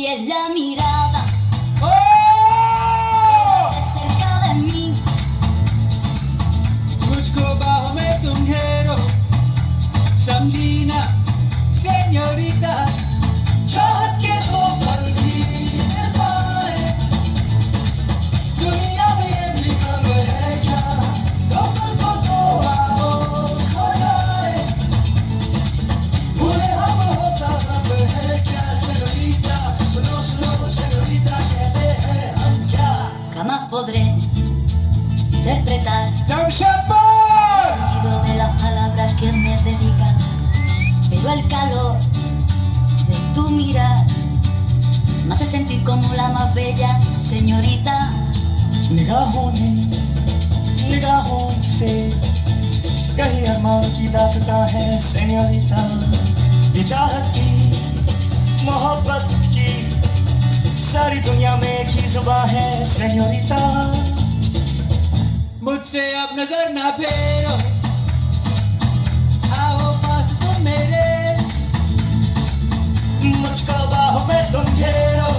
y es la mirada ¡Oh! de cerca de mí. मुझको बाहों में तुम घेरो, समझी ना señorita, चाहत के दो पल भी मिल पाए, दुनिया में ये भी कम है क्या, दो पल को तो आओ खो जाए, भूले हम होता रब है क्या, señorita, सुनो सुनो señorita, कहते हैं हम क्या, Jamás podré interpretar Dam Shepard! el sentido de las palabras que me dedican, pero el calor de tu mirar me hace sentir como la más bella señorita. निगाहों ने निगाहों से कहीं अरमान की दास्तां है सेñorita, ये चाहत की मोहब्बत की सारी दुनिया में एक ही जुबां है señorita. मुझसे अब नजर ना फेरो, आओ पास तुम मेरे, मुझको बाहों में तुम घेरो,